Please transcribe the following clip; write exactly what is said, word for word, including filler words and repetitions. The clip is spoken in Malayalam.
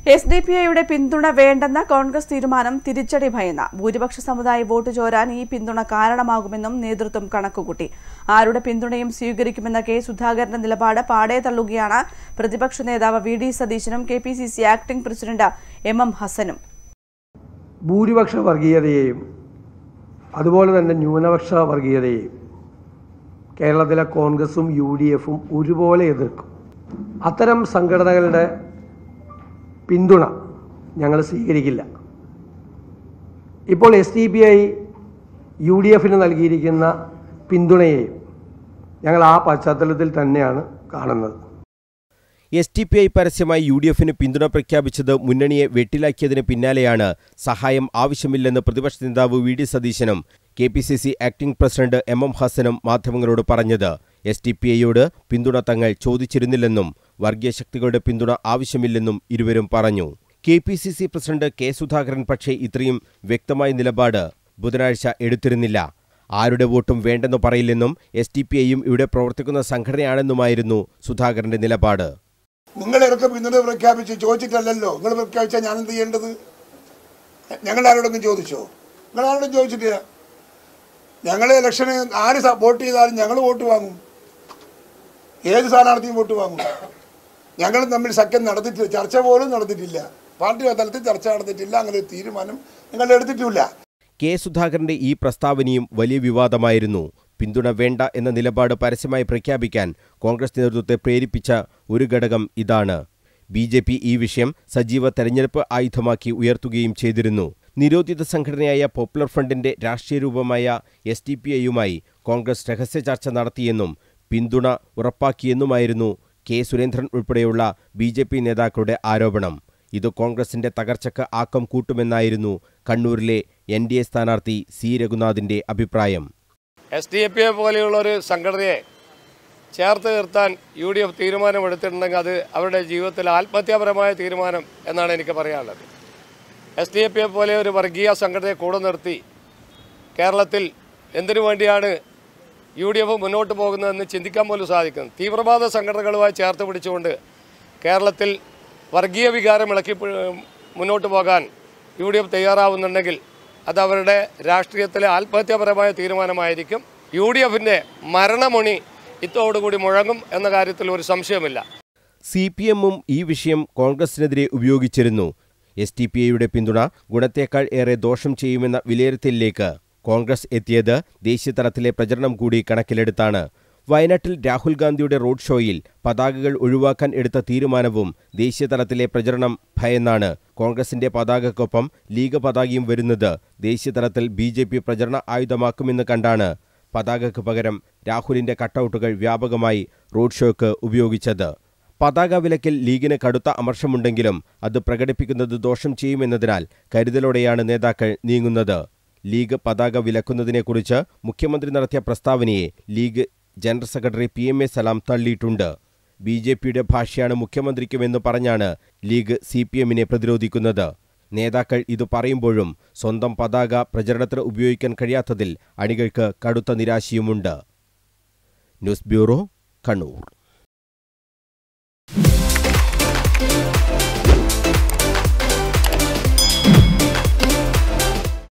എസ് ഡി പി ഐയുടെ പിന്തുണ വേണ്ടെന്ന കോൺഗ്രസ് തീരുമാനം തിരിച്ചടി ഭയന്ന ഭൂരിപക്ഷ സമുദായ വോട്ട് ചോരാൻ ഈ പിന്തുണ കാരണമാകുമെന്നും നേതൃത്വം കണക്കുകൂട്ടി. ആരുടെ പിന്തുണയും സ്വീകരിക്കുമെന്ന കെ സുധാകരന്റെ നിലപാട് പാടെ തള്ളുകയാണ് പ്രതിപക്ഷ നേതാവ് വി ഡി സതീശനും K P C C acting president M M ഹസനും. ഭൂരിപക്ഷ വർഗീയതയെയും അതുപോലെ തന്നെ ന്യൂനപക്ഷ വർഗീയതയെയും കേരളത്തിലെ കോൺഗ്രസും യു ഡി എഫും ഒരുപോലെ എതിർക്കും. അത്തരം സംഘടനകളുടെ പിന്തുണ ഞങ്ങൾ സ്വീകരിക്കില്ല. ഇപ്പോൾ S D P I U D എഫിന് നൽകിയിരിക്കുന്ന പിന്തുണയെയും ഞങ്ങൾ ആ പശ്ചാത്തലത്തിൽ തന്നെയാണ് കാണുന്നത്. എസ് ടി പി ഐ പരസ്യമായി യു ഡി എഫിന് പിന്തുണ പ്രഖ്യാപിച്ചത് മുന്നണിയെ വെട്ടിലാക്കിയതിന് പിന്നാലെയാണ് സഹായം ആവശ്യമില്ലെന്ന് പ്രതിപക്ഷ നേതാവ് വി ഡി സതീശനും K P C C acting president M M ഹസനും മാധ്യമങ്ങളോട് പറഞ്ഞത്. എസ് ടി പി ഐയോട് പിന്തുണ തങ്ങൾ ചോദിച്ചിരുന്നില്ലെന്നും വർഗീയ ശക്തികളുടെ പിന്തുണ ആവശ്യമില്ലെന്നും ഇരുവരും പറഞ്ഞു. K P C C president K Sudhakaran പക്ഷേ ഇത്രയും വ്യക്തമായ നിലപാട് ബുധനാഴ്ച എടുത്തിരുന്നില്ല. ആരുടെ വോട്ടും വേണ്ടെന്ന് പറയില്ലെന്നും എസ് ടി പി ഐയും ഇവിടെ പ്രവർത്തിക്കുന്ന സംഘടനയാണെന്നുമായിരുന്നു സുധാകരന്റെ നിലപാട്. നിങ്ങളൊക്കെ പിന്തുണ പ്രഖ്യാപിച്ച് ചോദിച്ചിട്ടല്ലല്ലോ. നിങ്ങൾ പ്രഖ്യാപിച്ചാൽ ഞാൻ എന്ത് ചെയ്യേണ്ടത്? ഞങ്ങൾ ആരോടെങ്കിലും ചോദിച്ചോ? നിങ്ങൾ ആരോടും ചോദിച്ചിട്ടില്ല. ഞങ്ങൾ ഇലക്ഷന് ആര് വോട്ട് ചെയ്താലും ഞങ്ങൾ വോട്ട് വാങ്ങും. ഏത് സ്ഥാനാർത്ഥിയും വോട്ട് വാങ്ങും. ഞങ്ങൾ തമ്മിൽ സഖ്യം നടത്തിയിട്ടില്ല, ചർച്ച പോലും നടത്തിയിട്ടില്ല. പാർട്ടി തലത്തിൽ ചർച്ച നടത്തിയിട്ടില്ല. അങ്ങനെ ഒരു തീരുമാനം നിങ്ങൾ എടുത്തിട്ടില്ല. കെ സുധാകരന്റെ ഈ പ്രസ്താവനയും വലിയ വിവാദമായിരുന്നു. പിന്തുണ വേണ്ട എന്ന നിലപാട് പരസ്യമായി പ്രഖ്യാപിക്കാൻ കോൺഗ്രസ് നേതൃത്വത്തെ പ്രേരിപ്പിച്ച ഒരു ഘടകം ഇതാണ്. ബി ജെ പി ഈ വിഷയം സജീവ തെരഞ്ഞെടുപ്പ് ആയുധമാക്കി ഉയർത്തുകയും ചെയ്തിരുന്നു. നിരോധിത സംഘടനയായ പോപ്പുലർ ഫ്രണ്ടിന്റെ രാഷ്ട്രീയ രൂപമായ എസ് ഡി പി ഐയുമായി കോൺഗ്രസ് രഹസ്യ ചർച്ച നടത്തിയെന്നും പിന്തുണ ഉറപ്പാക്കിയെന്നുമായിരുന്നു കെ സുരേന്ദ്രൻ ഉൾപ്പെടെയുള്ള ബി ജെ പി നേതാക്കളുടെ ആരോപണം. ഇത് കോൺഗ്രസിന്റെ തകർച്ചയ്ക്ക് ആക്കം കൂട്ടുമെന്നായിരുന്നു കണ്ണൂരിലെ എൻ ഡി എ സ്ഥാനാർത്ഥി സി രഘുനാഥിന്റെ അഭിപ്രായം. എസ് ഡി പി ഐ പോലെയുള്ള ഒരു സംഘടനയെ ചേർത്ത് നിർത്താൻ യു ഡി എഫ് തീരുമാനമെടുത്തിട്ടുണ്ടെങ്കിൽ അത് അവരുടെ ജീവിതത്തിൽ ആത്മഹത്യാപരമായ തീരുമാനം എന്നാണ് എനിക്ക് പറയാനുള്ളത്. എസ് ഡി പി ഐ പോലെ ഒരു വർഗീയ സംഘടനയെ കൂടെ നിർത്തി കേരളത്തിൽ എന്തിനു വേണ്ടിയാണ് യു ഡി എഫ് മുന്നോട്ട് പോകുന്നതെന്ന് ചിന്തിക്കാൻ പോലും സാധിക്കും. തീവ്രവാദ സംഘടനകളുമായി ചേർത്ത് പിടിച്ചുകൊണ്ട് കേരളത്തിൽ വർഗീയ വികാരം ഇളക്കി മുന്നോട്ട് പോകാൻ യു ഡി എഫ് തയ്യാറാവുന്നുണ്ടെങ്കിൽ അത് അവരുടെ രാഷ്ട്രീയത്തിലെ ആത്മഹത്യാപരമായ തീരുമാനമായിരിക്കും. യു ഡി എഫിൻ്റെ മരണമൊണി ഇതോടുകൂടി മുഴങ്ങും എന്ന കാര്യത്തിൽ ഒരു സംശയമില്ല. സി പി എമ്മും ഈ വിഷയം കോൺഗ്രസിനെതിരെ ഉപയോഗിച്ചിരുന്നു. എസ് ടി പി ഐയുടെ പിന്തുണ ഗുണത്തേക്കാൾ ഏറെ ദോഷം ചെയ്യുമെന്ന വിലയിരുത്തലിലേക്ക് കോൺഗ്രസ് എത്തിയത് ദേശീയതലത്തിലെ പ്രചരണം കൂടി കണക്കിലെടുത്താണ്. വയനാട്ടിൽ രാഹുൽ ഗാന്ധിയുടെ റോഡ് ഷോയിൽ പതാകകൾ ഒഴിവാക്കാൻ എടുത്ത തീരുമാനവും ദേശീയതലത്തിലെ പ്രചരണം ഭയന്നാണ്. കോൺഗ്രസിന്റെ പതാകക്കൊപ്പം ലീഗ് പതാകയും വരുന്നത് ദേശീയതലത്തിൽ ബി ജെ പി പ്രചരണ ആയുധമാക്കുമെന്ന് കണ്ടാണ് പതാകയ്ക്ക് പകരം രാഹുലിന്റെ കട്ടൌട്ടുകൾ വ്യാപകമായി റോഡ് ഷോയ്ക്ക് ഉപയോഗിച്ചത്. പതാക വിലക്കിൽ ലീഗിന് കടുത്ത അമർഷമുണ്ടെങ്കിലും അത് പ്രകടിപ്പിക്കുന്നത് ദോഷം ചെയ്യുമെന്നതിനാൽ കരുതലോടെയാണ് നേതാക്കൾ നീങ്ങുന്നത്. ലീഗ് പതാക വിലക്കുന്നതിനെക്കുറിച്ച് മുഖ്യമന്ത്രി നടത്തിയ പ്രസ്താവനയെ League general secretary P M A Salam തള്ളിയിട്ടുണ്ട്. ബി ജെ പിയുടെ ഭാഷയാണ് മുഖ്യമന്ത്രിക്കുമെന്ന് പറഞ്ഞാണ് ലീഗ് സി പി എമ്മിനെ പ്രതിരോധിക്കുന്നത്. നേതാക്കൾ ഇത് പറയുമ്പോഴും സ്വന്തം പതാക പ്രചരണത്തിന് ഉപയോഗിക്കാൻ കഴിയാത്തതിൽ അണികൾക്ക് കടുത്ത നിരാശയുമുണ്ട്. News bureau, Kannur.